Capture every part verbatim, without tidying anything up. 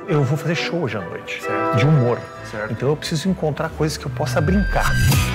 eu vou fazer show hoje à noite, certo. De humor. Certo. Então eu preciso encontrar coisas que eu possa brincar.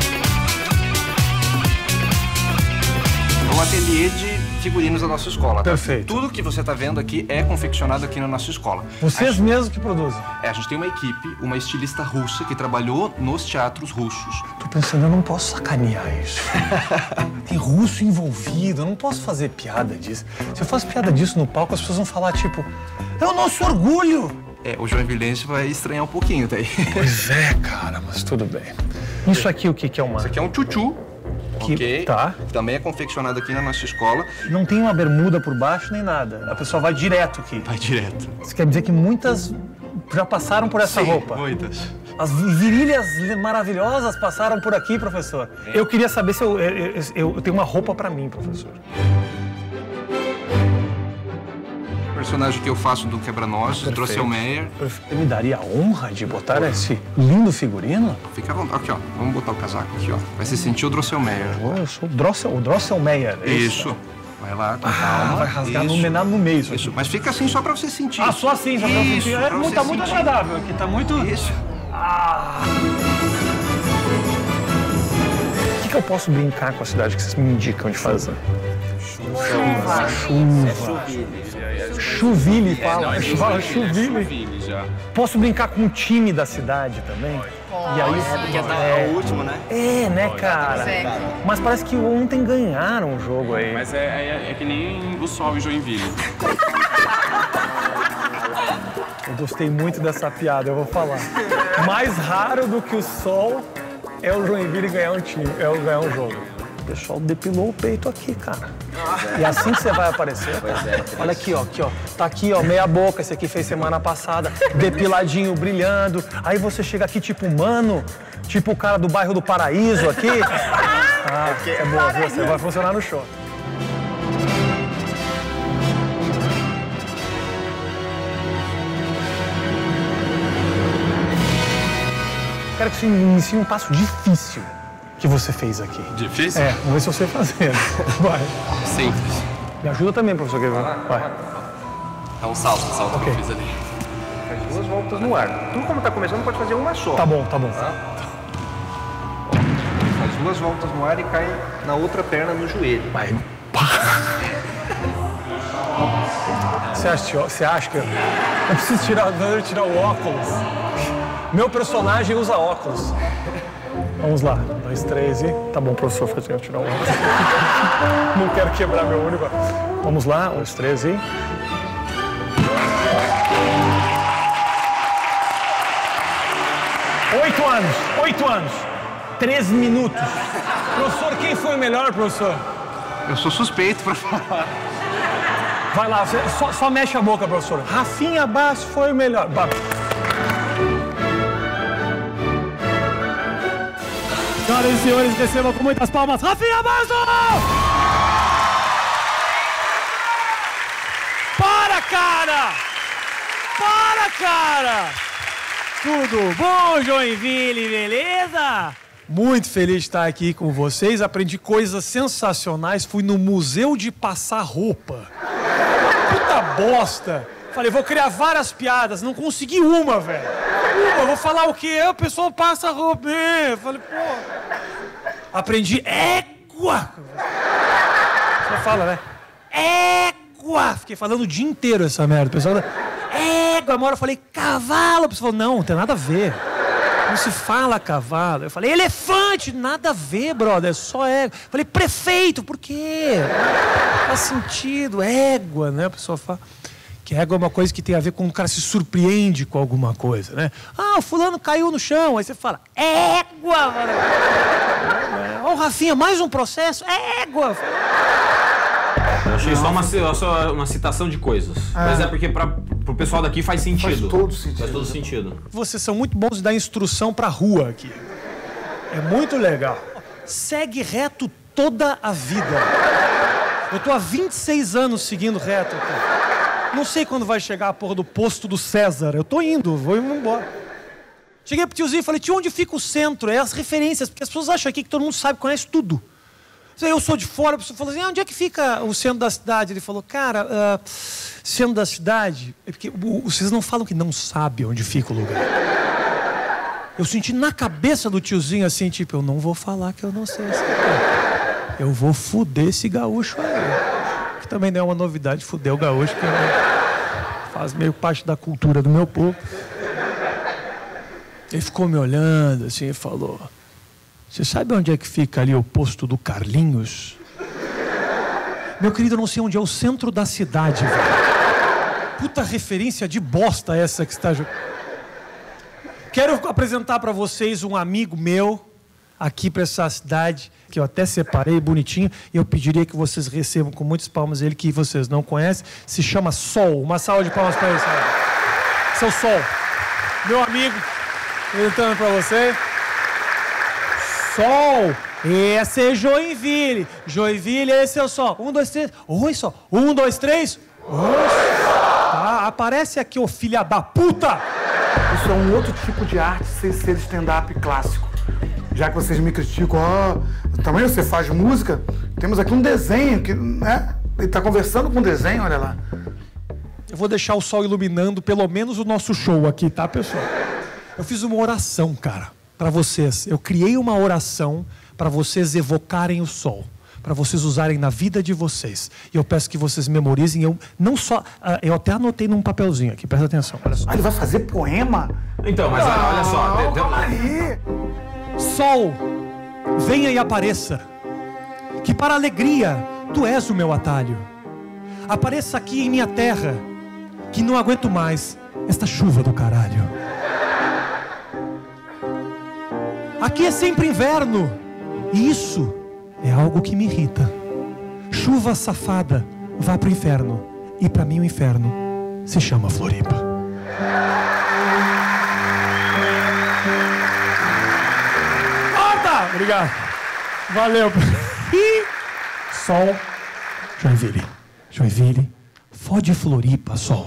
É um ateliê de figurinos da nossa escola. Tá? Perfeito. Tudo que você está vendo aqui é confeccionado aqui na nossa escola. Vocês gente... mesmos que produzem? É, a gente tem uma equipe, uma estilista russa que trabalhou nos teatros russos. Tô pensando, eu não posso sacanear isso. Tem russo envolvido, eu não posso fazer piada disso. Se eu faço piada disso no palco, as pessoas vão falar, tipo, é o nosso orgulho. É, o joinvilense vai estranhar um pouquinho daí. Pois é, cara, mas tudo bem. Isso aqui, o que que é uma... Isso aqui é um tchutchu. Que, ok? Tá. Também é confeccionado aqui na nossa escola. Não tem uma bermuda por baixo nem nada. A pessoa vai direto aqui. Vai direto. Isso quer dizer que muitas já passaram por essa Sim, roupa? muitas. As virilhas maravilhosas passaram por aqui, professor. É. Eu queria saber se eu, eu, eu, eu tenho uma roupa pra mim, professor. O personagem que eu faço do Quebra-Nozes, Drosselmeyer. Você me daria a honra de botar esse lindo figurino? Fica à vontade. Aqui, ó. Vamos botar o casaco aqui, ó. Vai se sentir o Drosselmeyer. Oh, eu sou o, Drossel, o Drosselmeyer. É isso. Isso. Vai lá, com ah, calma. Vai rasgar no, no meio isso. Isso. Mas fica assim só pra você sentir. Ah, só assim, só pra isso, sentir. É, pra muito, você tá muito sentir. agradável aqui, tá muito... Isso. Ah. O que, que eu posso brincar com a cidade que vocês me indicam de fazer? Chuva. Chuva. Chuvile, fala. Fala chuvile. Posso brincar com o time da cidade também? Pode. E aí, é, porque é, é o último, né? É, né, cara? Mas parece que ontem ganharam o jogo aí. Mas é, é, é que nem o Sol e Joinville. Eu gostei muito dessa piada, eu vou falar. Mais raro do que o Sol é o Joinville ganhar um time, é o ganhar um jogo. O pessoal depilou o peito aqui, cara. E assim que você vai aparecer, cara. Olha aqui, ó, aqui, ó. Tá aqui, ó, meia boca, esse aqui fez semana passada, depiladinho, brilhando. Aí você chega aqui, tipo, mano, tipo o cara do bairro do Paraíso aqui. Ah, é boa, viu? Você vai funcionar no show. Quero que você me ensine um passo difícil que você fez aqui. Difícil? É, vamos ver se eu sei fazer. Vai. Simples. Me ajuda também, professor. Vai. É um salto, o salto okay. que eu fiz ali. Faz duas voltas no ar. Tu, como tá começando, pode fazer uma só. Tá bom, tá bom. Tá? Faz duas voltas no ar e cai na outra perna no joelho. Vai. Você acha, você acha que eu, eu preciso tirar, eu tirar o óculos? Meu personagem usa óculos. Vamos lá. Dois, três e... Tá bom, professor, eu tirar o óculos. Não quero quebrar meu olho. Vamos lá. Um, dois, três e... Oito anos. Oito anos. Três minutos. Professor, quem foi o melhor, professor? Eu sou suspeito pra falar. Vai lá, você só, só mexe a boca, professor. Rafinha Basso foi o melhor. Vai. Senhoras e senhores, recebam com muitas palmas, Rafinha Basso! Para, cara! Para, cara! Tudo bom, Joinville, beleza? Muito feliz de estar aqui com vocês. Aprendi coisas sensacionais. Fui no Museu de Passar Roupa. Puta bosta! Falei, vou criar várias piadas. Não consegui uma, velho. Eu vou falar o quê? O pessoal passa roupa. Falei, pô. Aprendi égua. Você fala, né? Égua. Fiquei falando o dia inteiro essa merda. O pessoal égua. Uma hora eu falei, cavalo. O pessoal falou, não, não tem nada a ver. Não se fala cavalo. Eu falei, elefante. Nada a ver, brother. É só égua. Eu falei, prefeito. Por quê? Faz sentido. Égua, né? O pessoal fala... Que égua é uma coisa que tem a ver com o cara se surpreende com alguma coisa, né? Ah, o fulano caiu no chão. Aí você fala, égua! Mano. Ó, oh, Rafinha, mais um processo? Égua! Eu achei só uma, só uma citação de coisas. Ah. Mas é porque para o pessoal daqui faz sentido. Faz todo sentido. Faz todo sentido. Vocês são muito bons de dar instrução pra rua aqui. É muito legal. Segue reto toda a vida. Eu tô há vinte e seis anos seguindo reto aqui. Não sei quando vai chegar a porra do posto do César. Eu tô indo, vou indo embora. Cheguei pro tiozinho e falei, tio, onde fica o centro? É as referências, porque as pessoas acham aqui que todo mundo sabe, conhece tudo. Eu sou de fora, a pessoa falou assim, ah, onde é que fica o centro da cidade? Ele falou, cara, uh, centro da cidade... É porque uh, vocês não falam que não sabem onde fica o lugar. Eu senti na cabeça do tiozinho assim, tipo, eu não vou falar que eu não sei. Assim, eu vou fuder esse gaúcho aí. Que também não é uma novidade, fuder o gaúcho, que faz meio parte da cultura do meu povo. Ele ficou me olhando assim e falou... Você sabe onde é que fica ali o posto do Carlinhos? Meu querido, eu não sei onde é o centro da cidade, velho. Puta referência de bosta essa que está... Quero apresentar para vocês um amigo meu, aqui para essa cidade, que eu até separei bonitinho, e eu pediria que vocês recebam com muitas palmas ele, que vocês não conhecem. Se chama Sol. Uma salva de palmas para ele, sabe? Seu Sol. Meu amigo, apresentando para você... Sol, esse é Joinville. Joinville, esse é o Sol. Um, dois, três. Oi, Sol. Um, dois, três. Oi. Tá, aparece aqui, ô filha da puta. Isso é um outro tipo de arte sem ser stand-up clássico. Já que vocês me criticam, ah, também você faz música, temos aqui um desenho, que, né? Ele tá conversando com um desenho, olha lá. Eu vou deixar o Sol iluminando pelo menos o nosso show aqui, tá, pessoal? Eu fiz uma oração, cara. Para vocês, eu criei uma oração para vocês evocarem o sol, para vocês usarem na vida de vocês. E eu peço que vocês memorizem. Eu não só, uh, eu até anotei num papelzinho aqui. Presta atenção. Olha só. Ah, ele vai fazer poema? Então, mas ah, olha só. Não, calma aí. Sol, venha e apareça. Que para alegria tu és o meu atalho. Apareça aqui em minha terra, que não aguento mais esta chuva do caralho. Aqui é sempre inverno, e isso é algo que me irrita. Chuva safada, vá pro inferno, e pra mim o inferno se chama Floripa. Corta! Obrigado. Valeu. Sol, Joinville. Joinville, fode Floripa, Sol.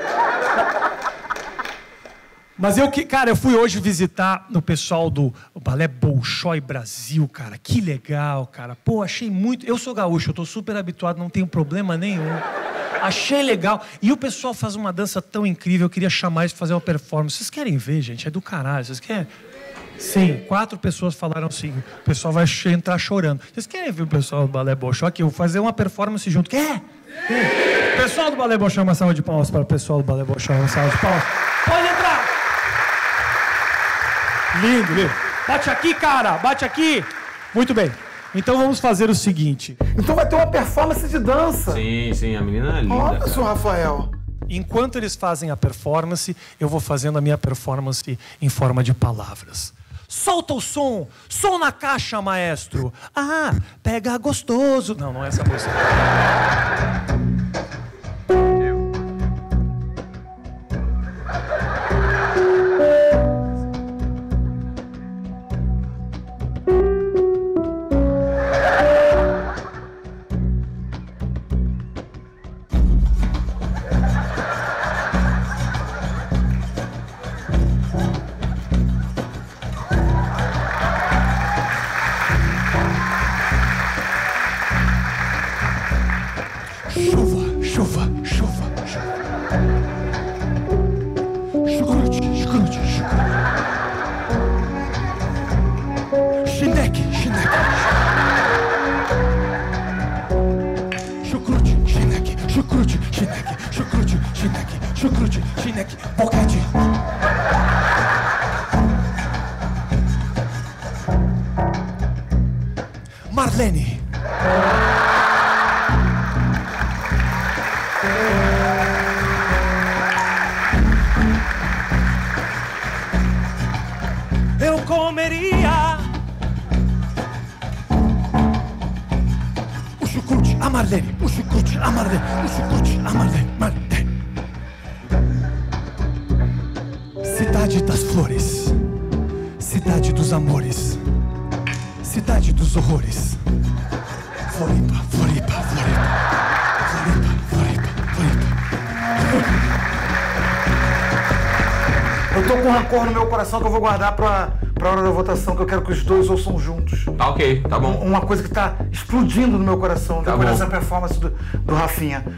Mas eu que, cara, eu fui hoje visitar o pessoal do Balé Bolshoi Brasil, cara. Que legal, cara. Pô, achei muito... Eu sou gaúcho, eu tô super habituado, não tenho problema nenhum. Achei legal. E o pessoal faz uma dança tão incrível, eu queria chamar eles pra fazer uma performance. Vocês querem ver, gente? É do caralho. Vocês querem? Sim, quatro pessoas falaram assim. O pessoal vai entrar chorando. Vocês querem ver o pessoal do Balé Bolshoi aqui? Eu vou fazer uma performance junto. Quer? Quer? Pessoal do Balé Bolshoi, uma salva de palmas para o pessoal do Balé Bolshoi, uma salva de palmas. Pode entrar! Lindo, lindo. Bate aqui, cara. Bate aqui. Muito bem. Então vamos fazer o seguinte. Então vai ter uma performance de dança. Sim, sim. A menina é linda. Olha, cara. senhor Rafael. Enquanto eles fazem a performance, eu vou fazendo a minha performance em forma de palavras. Solta o som. Som na caixa, maestro. Ah, pega gostoso. Não, não é essa música. Chuva, chuva, chuva, chuva. Chucrute, chucrute, chucrute. Chineque, chineque. Chucrute, chineque, chucrute, chineque, chucrute, chineque, chucrute, chineque, boquete. Marlene. Eu comeria o chucrute, a Marlene, o chucrute, a Marlene, o chucrute, a Marlene, Marlene. Cidade das flores, cidade dos amores, cidade dos horrores. Floripa, Floripa, Floripa, Floripa, Floripa, Floripa. Eu tô com rancor no meu coração que eu vou guardar pra, pra pra hora da votação, que eu quero que os dois ouçam juntos. Tá ok, tá bom. Uma coisa que tá explodindo no meu coração, Tá depois bom. dessa performance do, do Rafinha.